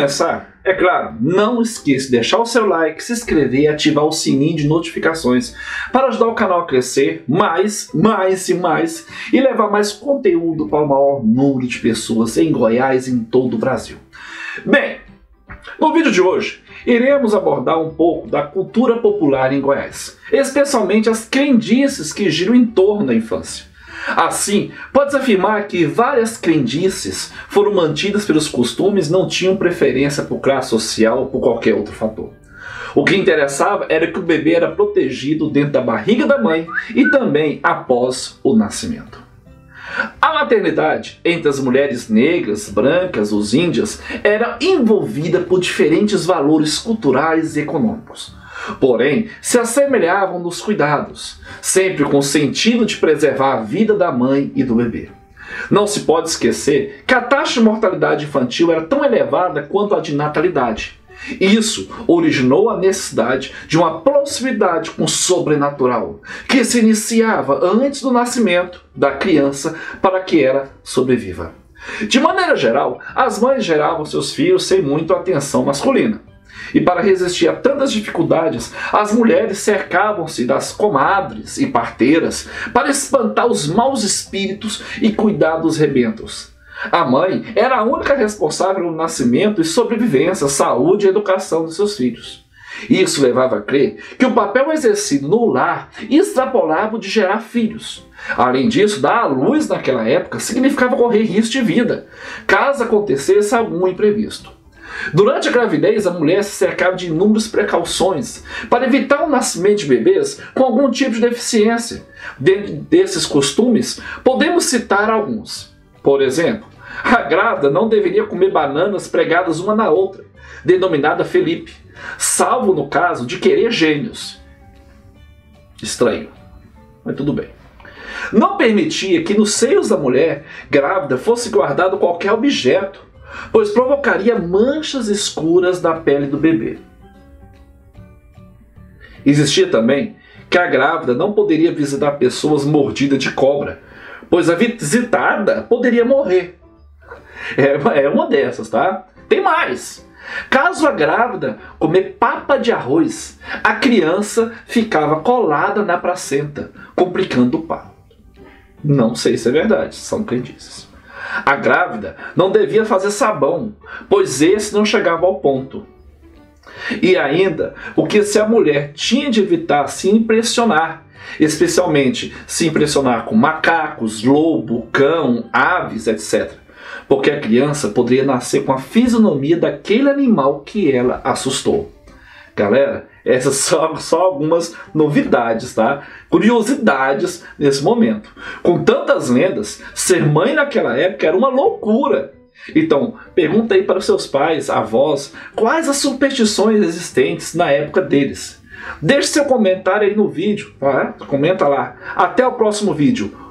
começar, é claro, não esqueça de deixar o seu like, se inscrever e ativar o sininho de notificações para ajudar o canal a crescer mais e levar mais conteúdo para o maior número de pessoas em Goiás e em todo o Brasil. Bem, no vídeo de hoje, iremos abordar um pouco da cultura popular em Goiás, especialmente as crendices que giram em torno da infância. Assim, pode-se afirmar que várias crendices foram mantidas pelos costumes e não tinham preferência por classe social ou por qualquer outro fator. O que interessava era que o bebê era protegido dentro da barriga da mãe e também após o nascimento. A maternidade entre as mulheres negras, brancas, os índias, era envolvida por diferentes valores culturais e econômicos. Porém, se assemelhavam nos cuidados, sempre com o sentido de preservar a vida da mãe e do bebê. Não se pode esquecer que a taxa de mortalidade infantil era tão elevada quanto a de natalidade. Isso originou a necessidade de uma proximidade com o sobrenatural, que se iniciava antes do nascimento da criança para que ela sobreviva. De maneira geral, as mães geravam seus filhos sem muita atenção masculina. E para resistir a tantas dificuldades, as mulheres cercavam-se das comadres e parteiras para espantar os maus espíritos e cuidar dos rebentos. A mãe era a única responsável pelo nascimento e sobrevivência, saúde e educação de seus filhos. Isso levava a crer que o papel exercido no lar extrapolava o de gerar filhos. Além disso, dar à luz naquela época significava correr risco de vida, caso acontecesse algum imprevisto. Durante a gravidez, a mulher se cercava de inúmeras precauções para evitar o nascimento de bebês com algum tipo de deficiência. Dentro desses costumes, podemos citar alguns. Por exemplo, a grávida não deveria comer bananas pregadas uma na outra, denominada Felipe, salvo no caso de querer gêmeos. Estranho, mas tudo bem. Não permitia que nos seios da mulher grávida fosse guardado qualquer objeto, pois provocaria manchas escuras na pele do bebê. Existia também que a grávida não poderia visitar pessoas mordidas de cobra, pois a visitada poderia morrer. É uma dessas, tá? Tem mais! Caso a grávida comer papa de arroz, a criança ficava colada na placenta, complicando o parto. Não sei se é verdade, são crendices. A grávida não devia fazer sabão, pois esse não chegava ao ponto. E ainda, porque se a mulher tinha de evitar se impressionar, especialmente se impressionar com macacos, lobo, cão, aves, etc. Porque a criança poderia nascer com a fisionomia daquele animal que ela assustou. Galera, essas são só algumas novidades, tá? Curiosidades nesse momento. Com tantas lendas, ser mãe naquela época era uma loucura. Então, pergunta aí para os seus pais, avós, quais as superstições existentes na época deles. Deixe seu comentário aí no vídeo, tá? Comenta lá. Até o próximo vídeo.